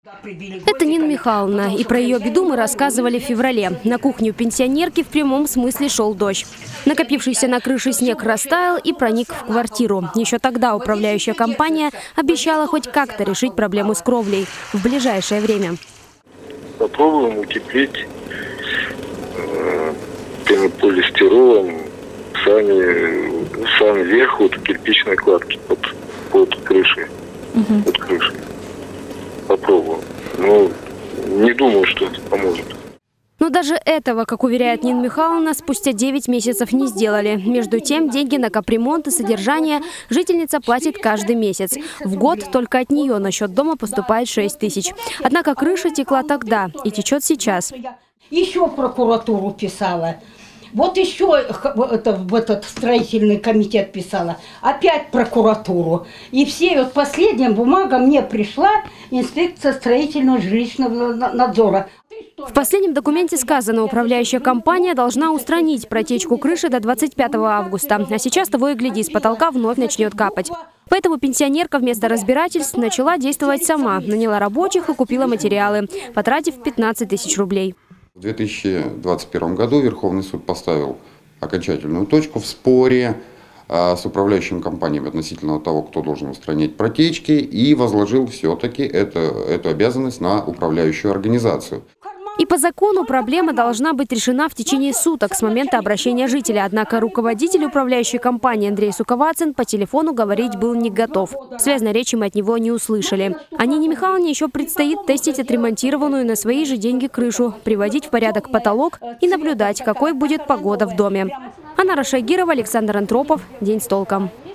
Это Нина Михайловна, и про ее беду мы рассказывали в феврале. На кухню пенсионерки в прямом смысле шел дождь. Накопившийся на крыше снег растаял и проник в квартиру. Еще тогда управляющая компания обещала хоть как-то решить проблему с кровлей в ближайшее время. Попробуем утеплить пенополистиролом сам верх вот кирпичной кладки под крышей. Под крышей. Попробуем. Но не думаю, что это поможет. Но даже этого, как уверяет Нина Михайловна, спустя 9 месяцев не сделали. Между тем, деньги на капремонт и содержание жительница платит каждый месяц. В год только от нее на счет дома поступает 6 тысяч. Однако крыша текла тогда и течет сейчас. Еще в прокуратуру писала. Вот еще в этот строительный комитет писала. Опять прокуратуру. И все, вот последняя бумага мне пришла, инспекция строительного жилищного надзора. В последнем документе сказано, управляющая компания должна устранить протечку крыши до 25 августа. А сейчас того и гляди, с потолка вновь начнет капать. Поэтому пенсионерка вместо разбирательств начала действовать сама. Наняла рабочих и купила материалы, потратив 15 тысяч рублей. В 2021 году Верховный суд поставил окончательную точку в споре с управляющим компанией относительно того, кто должен устранять протечки, и возложил все-таки эту обязанность на управляющую организацию. И по закону проблема должна быть решена в течение суток с момента обращения жителя. Однако руководитель управляющей компании Андрей Суковацин по телефону говорить был не готов. Связной речи мы от него не услышали. А Нине Михайловне еще предстоит тестить отремонтированную на свои же деньги крышу, приводить в порядок потолок и наблюдать, какой будет погода в доме. Анна Рашагирова, Александр Антропов. День с толком.